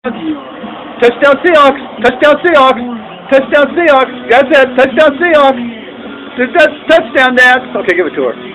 Touchdown Seahawks! Touchdown Seahawks! Touchdown Seahawks! That's it! Touchdown Seahawks! Touchdown, Dad! Okay, give it to her.